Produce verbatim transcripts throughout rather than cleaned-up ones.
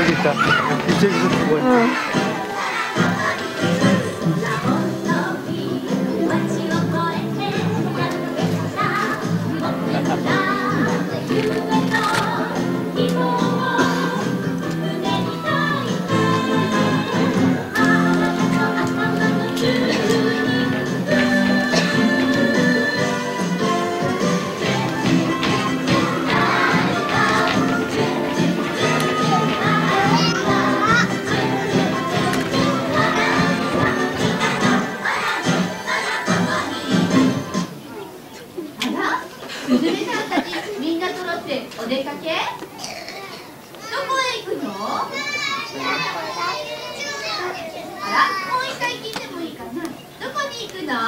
여기 있다. 이쪽에서 보고 있다. 응. お出かけ？どこへ行くの？あら、もう一回聞いてもいいかな。どこに行くの？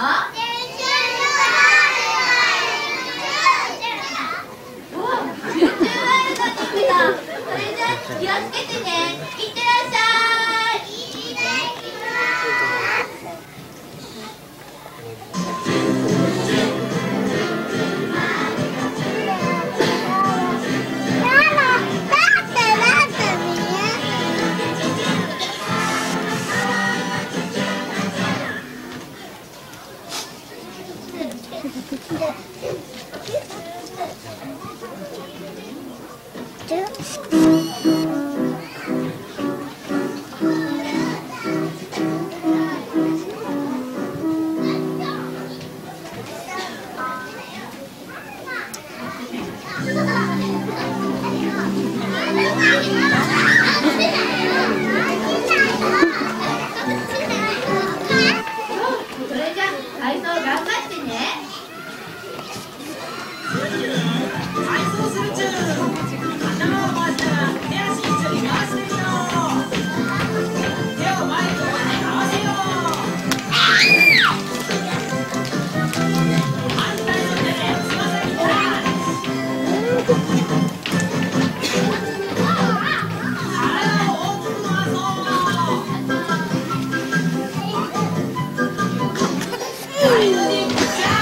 お、チューチューワールドに行くの。それじゃあ気をつけてね。いってらっしゃい。それじゃあ体操頑張ってね。 体操するちゅう。頭を回したら手足一緒に回してみよう。手を前と後に合わせよう。反対の手でつま先タッチ。体を大きく回そう。サイドに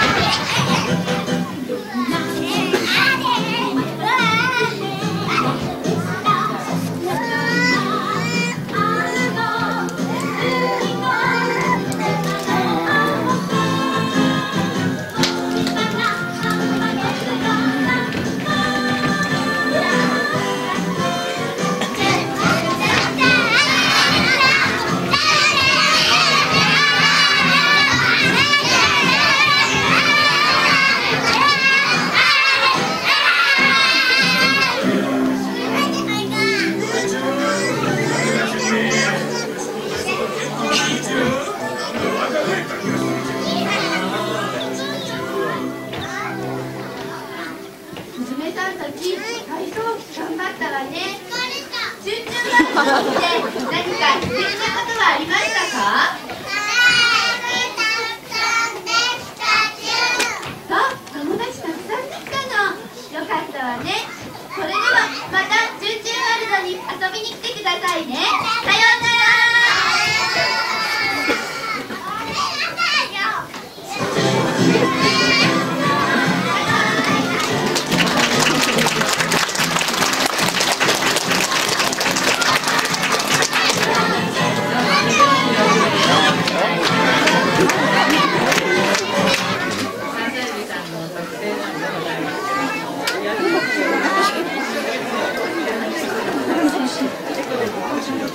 娘さんたち、体操頑張ったわね。チューチューワールドで何か素敵なことはありましたか？そう、友達たくさんできたの。よかったわね。それではまたチューチューワールドに遊びに来てくださいね。さようなら。 よし。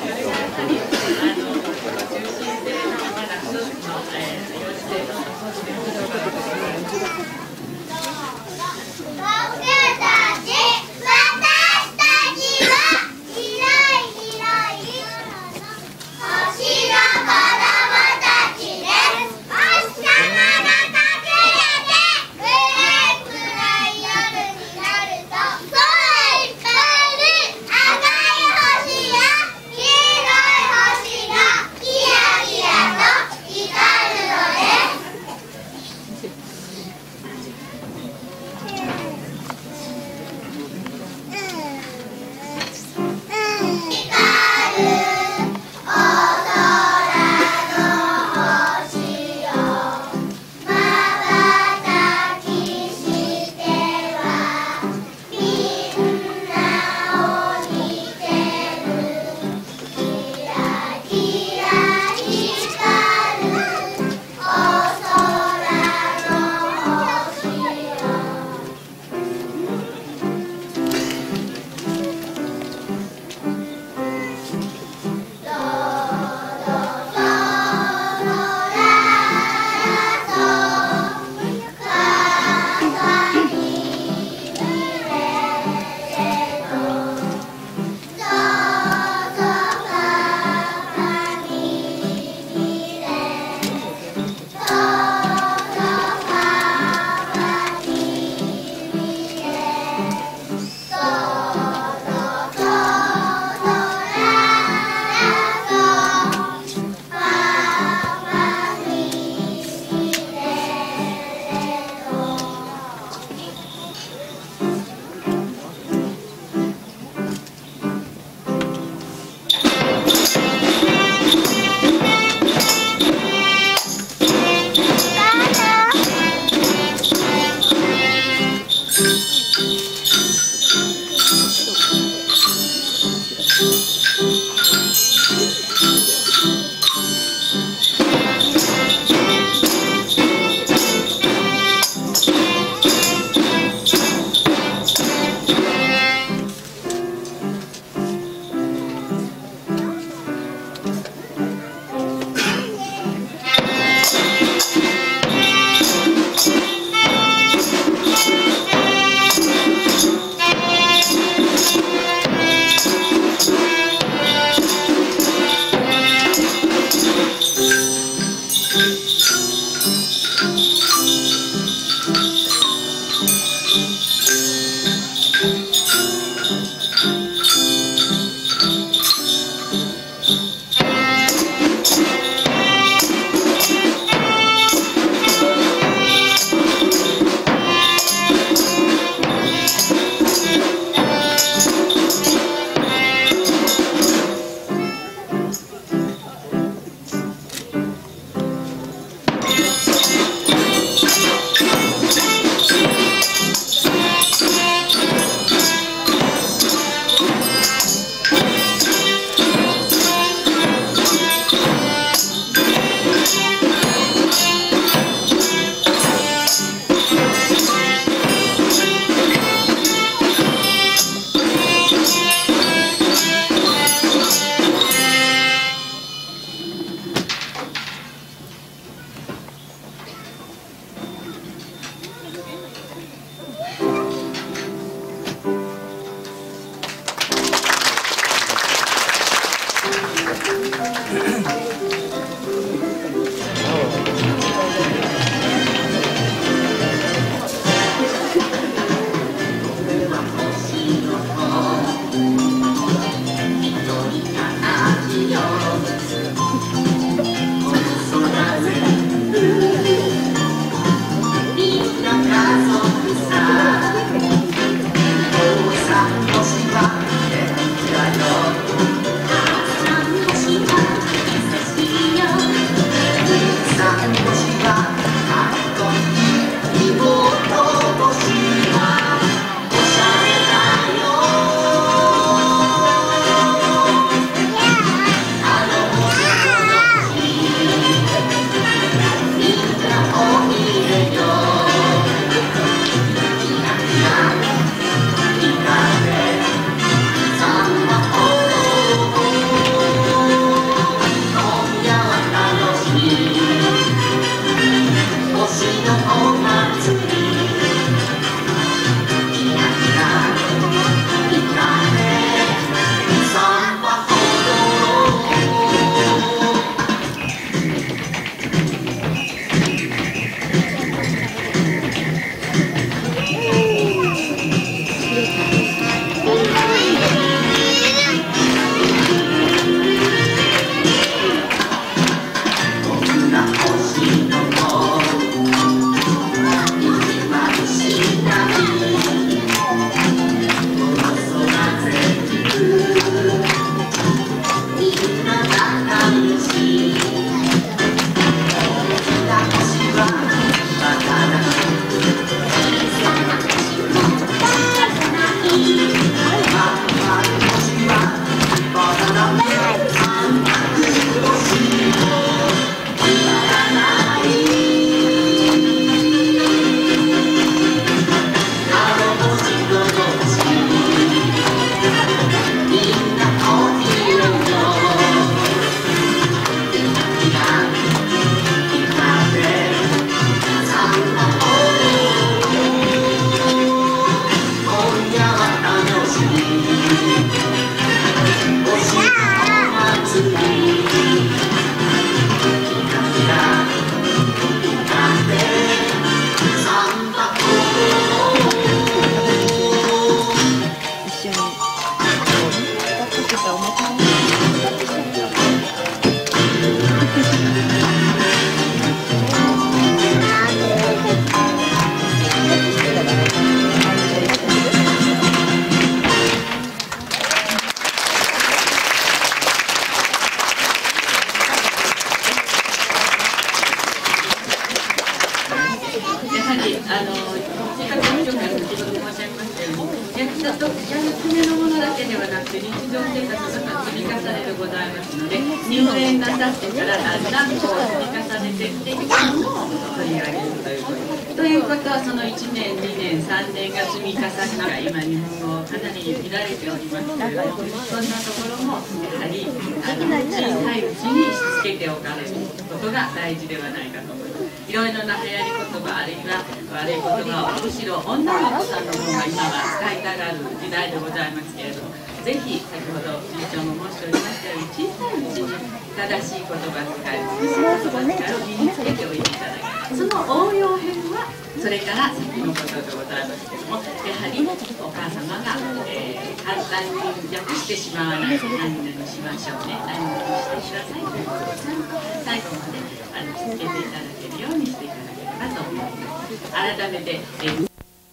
ということはそのいちねんにねんさんねんが積み重ねが今日本語かなり見られておりますけれども、そんなところもやはりあの小さいうちにしつけておかれることが大事ではないかと思います。いろいろな流行り言葉あるいは悪い言葉をむしろ女の子さんの方が今は使いたがる時代でございますけれども、ぜひ先ほど理事長も申しておりましたように小さいうちに正しい言葉遣い、美しい言葉遣いを身につけておいていただき、その応用編はそれから先のことでございますけれども、やはりお母様が、えー、簡単に訳してしまわない、何々しましょうね、何々してくださいということをちゃんと最後まであの続けていただけるようにしていただければと思います。改めて、えー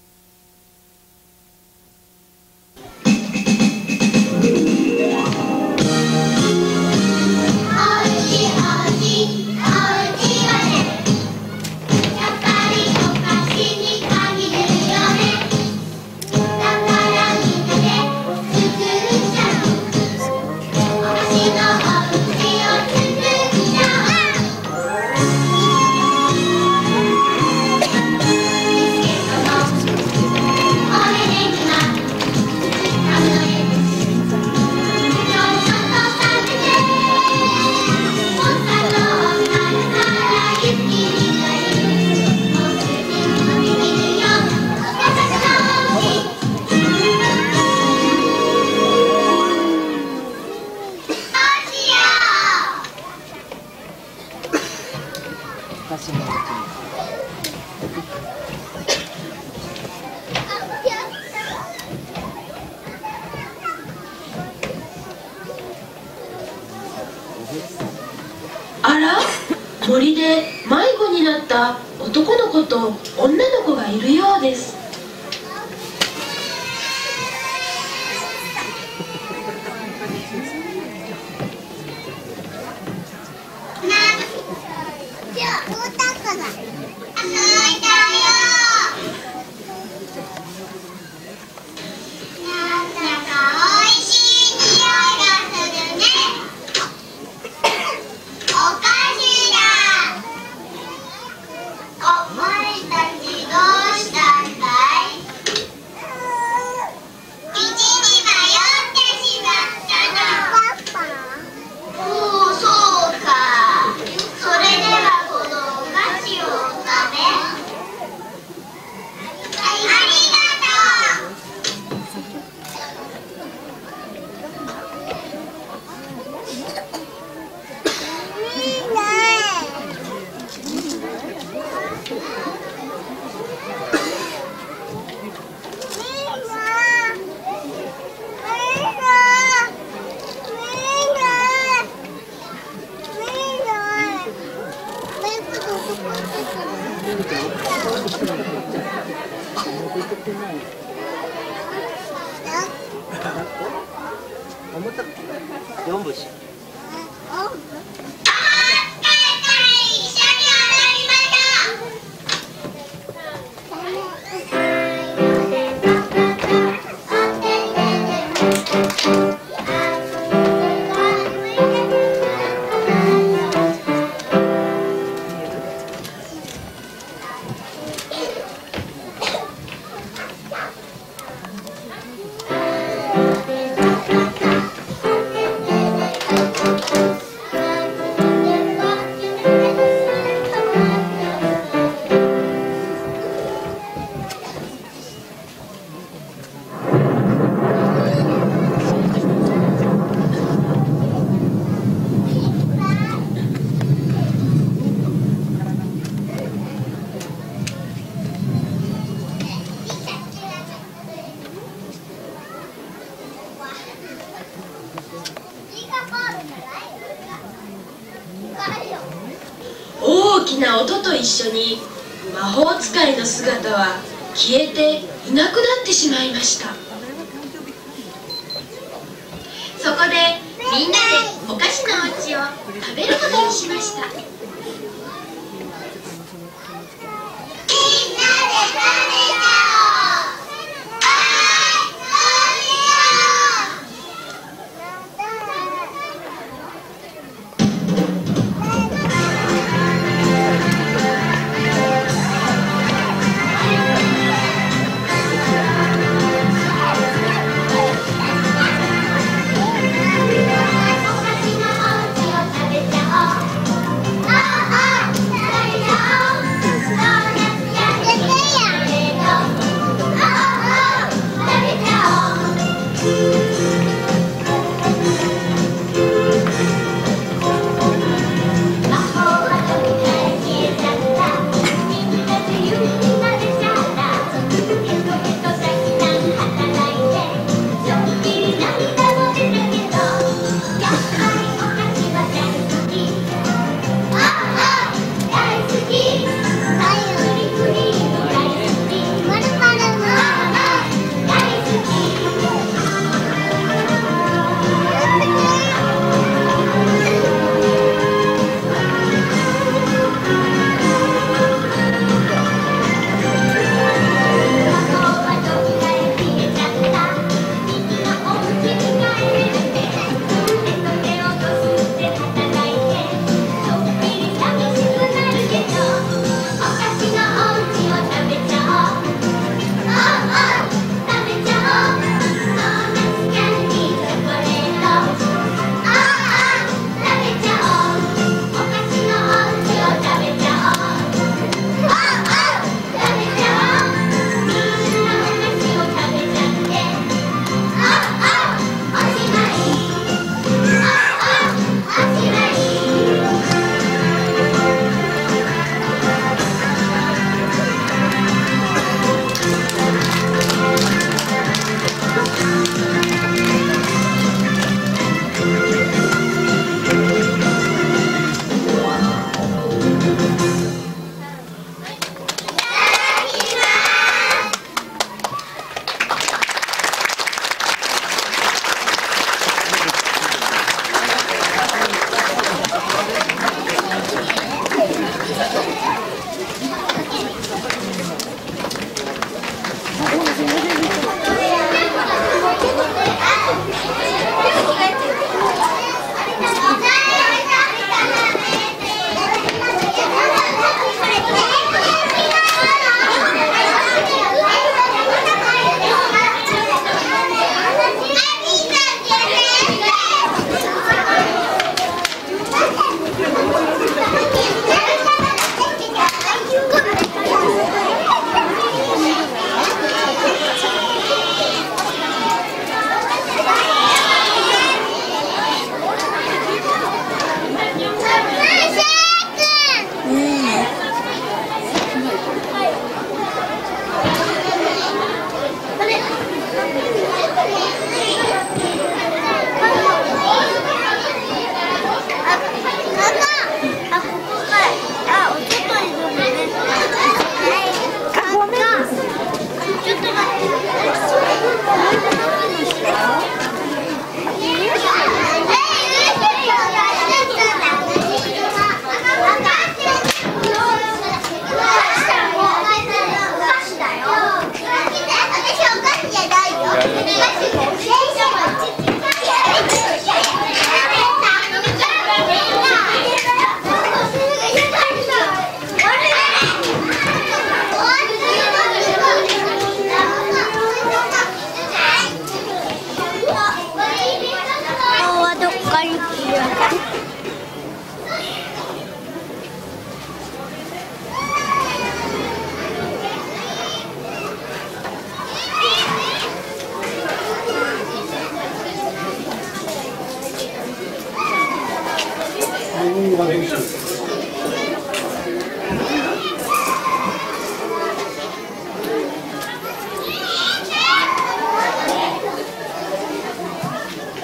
あら、森で迷子になった男の子と女の子がいるようです。 四節。 「 きな音と一緒に魔法使いの姿は消えていなくなってしまいました。そこでみんなでお菓子の餅を食べることにしました。みんなで食べちゃ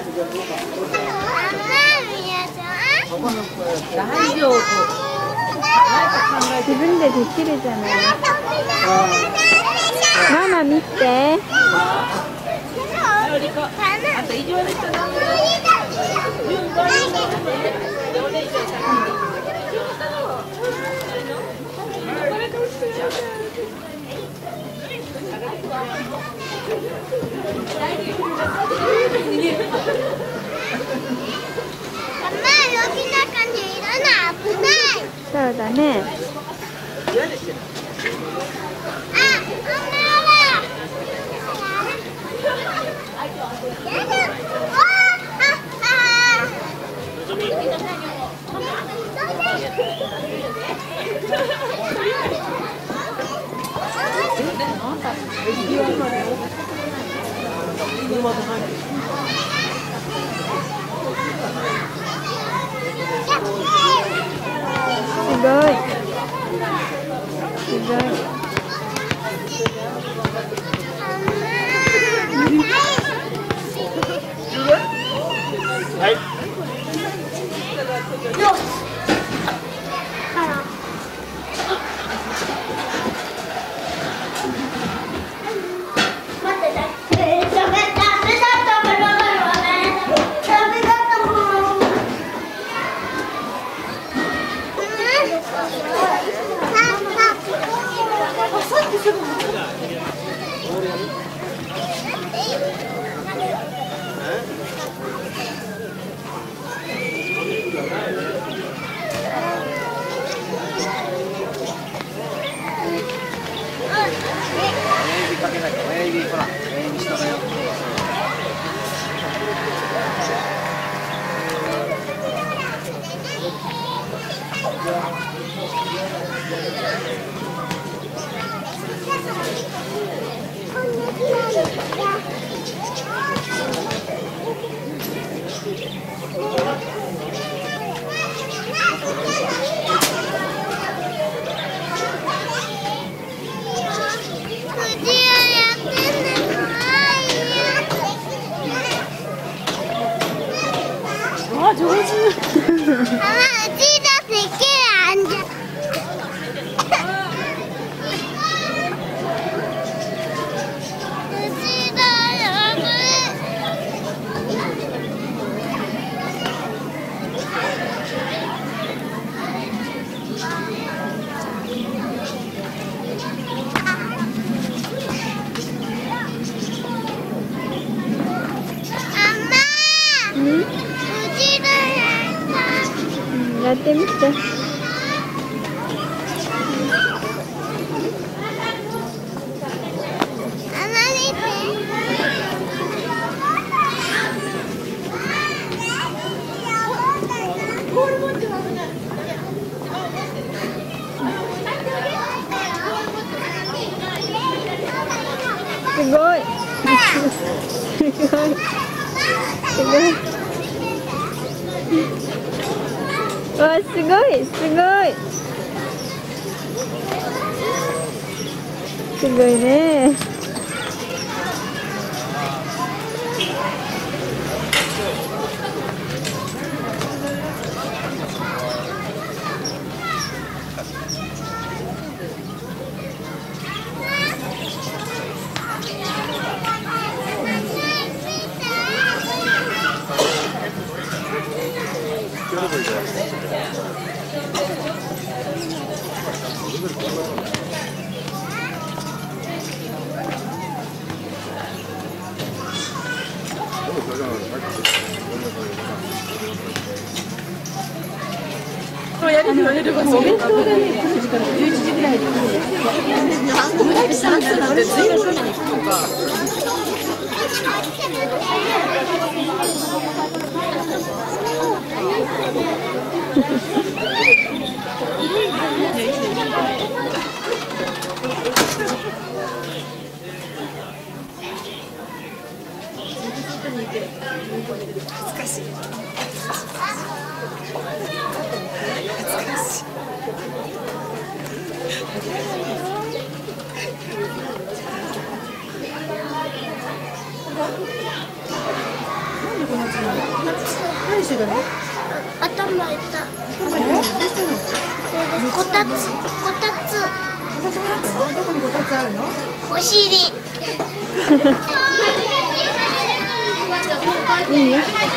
大丈夫。 自分でできるじゃない。ママ見て。そうだね。すごい。すごい。 はい。親指ほら、親指下だよ。 あ、上手。やってみて。すごい。すごい。すごい。わ、すごい、すごい。すごいね。やりには寝ればそう。お弁当がね、くじからじゅういちじぐらいで来るんです。オムライスさんつなんて随分食べに行くとか。難しい。何してたの？頭痛い。 こたつ、こたつ。 どこにこたつあるの？ お尻。 いいよ。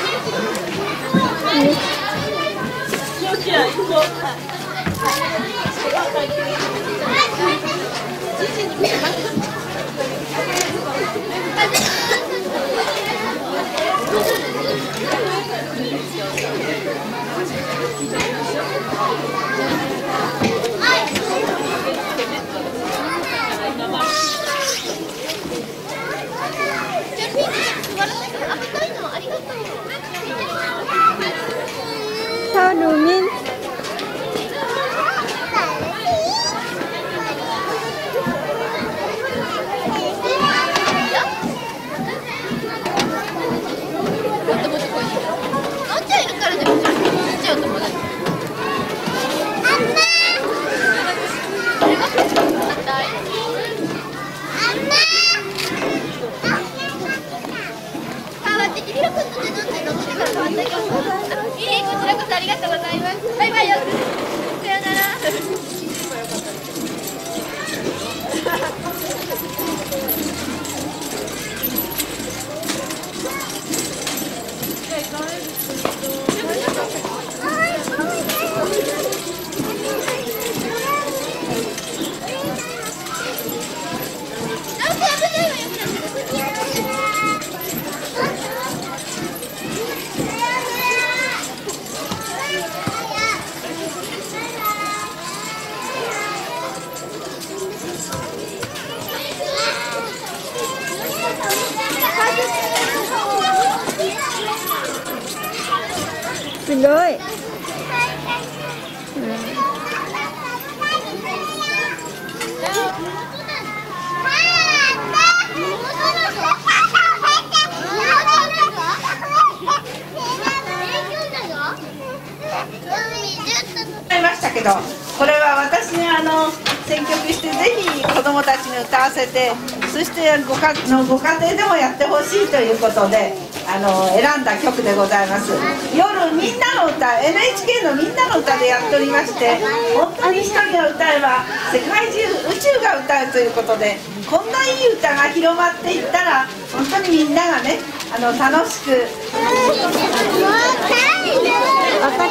タルミン。 ありがとうございます。バイバイよ。さよなら。すごい。 いましたけど、これは私にあの選曲してぜひ子どもたちに歌わせて、そしてごかのご家庭でもやってほしいということであの選んだ曲でございます。夜みんなの歌 エヌエイチケー のみんなの歌でやっておりまして、本当に一人が歌えば世界中宇宙が歌うということで、こんないい歌が広まっていったら本当にみんながねあの楽しく。 わかった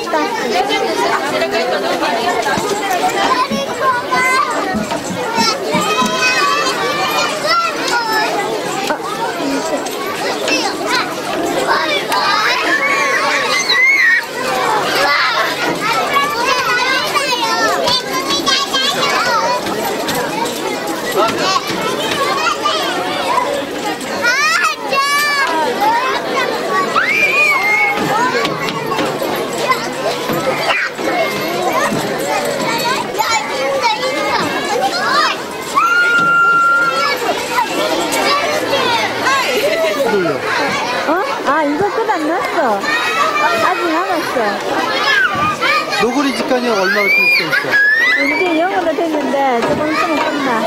。아, 이거 끝 안 났어. 아직 남았어. 노구리 직관이 얼마나 쓸 수 있어? 이제 영어로 됐는데 조금 있으면 끝나.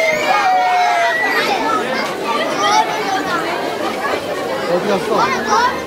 어디 갔어?